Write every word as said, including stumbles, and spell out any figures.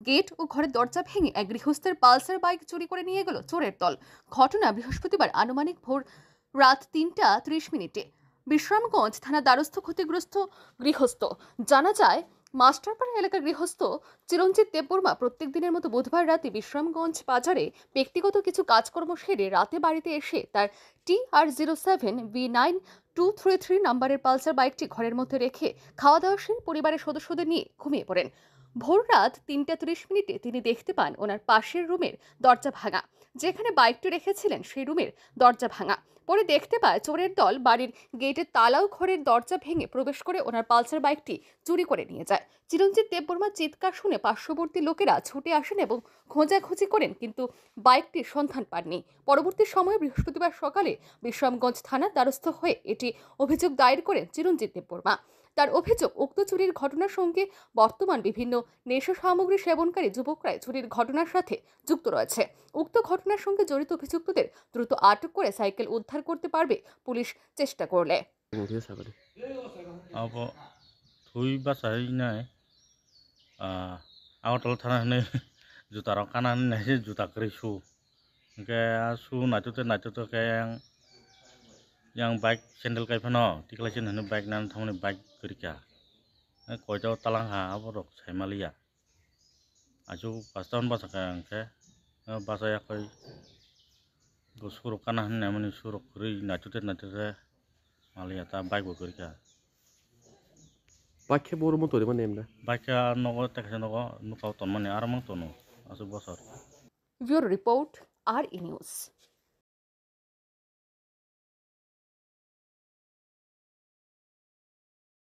Gate ও ঘরের দরজা ভেঙে এক গৃহস্থের পালসার বাইক চুরি করে নিয়ে গেল চোরের দল। ঘটনা বৃহস্পতিবার আনুমানিক ভোর রাত তিনটা ত্রিশ মিনিটে বিশ্রামগঞ্জ থানা দ্বারস্থ ক্ষতিগ্রস্ত গৃহস্থ। জানা যায়, মাস্টারপাড়া এলাকার গৃহস্থ চিরঞ্জিত দেববর্মা প্রত্যেক দিনের মতো বুধবার রাতে বিশ্রামগঞ্জ বাজারে ব্যক্তিগত কিছু কাজকর্ম সেরে রাতে বাড়িতে এসে তার T R zero seven B nine two three three নাম্বারের পালসার বাইকটি ঘরের মধ্যে রেখে খাওয়া দাওয়া সেরে পরিবারের সদস্যদের নিয়ে ঘুমিয়ে পড়েন। ভোর রাত তিনটা ত্রিশ মিনিটে তিনি দেখতে পান ওনার পাশের রুমের দরজা ভাঙা। যেখানে বাইকটি রেখেছিলেন সেই রুমের দরজা ভাঙা। পরে দেখতে পায় চোরের দল বাড়ির গেটের তালা ও ঘরের দরজা ভেঙে প্রবেশ করে ওনার পালসার বাইকটি চুরি করে নিয়ে যায়। চিরঞ্জিত দেববর্মার চিৎকার শুনে পার্শ্ববর্তী লোকেরা ছুটে আসেন এবং খোঁজাখুঁজি করেন, কিন্তু বাইকটির সন্ধান পাননি। পরবর্তী সময়ে বৃহস্পতিবার সকালে বিশ্রামগঞ্জ থানার দ্বারস্থ হয়ে এটি অভিযোগ দায়ের করেন চিরঞ্জিত দেববর্মা। তার অভিযোগ, উক্ত চুরির ঘটনার সঙ্গে বর্তমান বিভিন্ন নেশা সামগ্রী সেবনকারী যুবকরাই চুরির ঘটনার সাথে যুক্ত রয়েছে। উক্ত ঘটনার সঙ্গে জড়িত অভিযুক্তদের দ্রুত আটক করে সাইকেল উদ্ধার করতে পারবে পুলিশ চেষ্টা করলে। अब थुई बासाय नाय आवतल थाना ने जुता रok kanan ne juta kri su ke su nachote nachote ke yang yang bike sandal kai phano tiklasin hane bike nan thamne bike krika koijaw talang ha aborok saimalia aju paston basa ka ke basa ya koi go surok kanan ne mani surok kri nachote nachote malia ta bike bo krika Bakhe boru motor mana emda? Baca nogo teksa nogo nukau ton mani aramang tonu asu bosor. Bureau Report, R E news.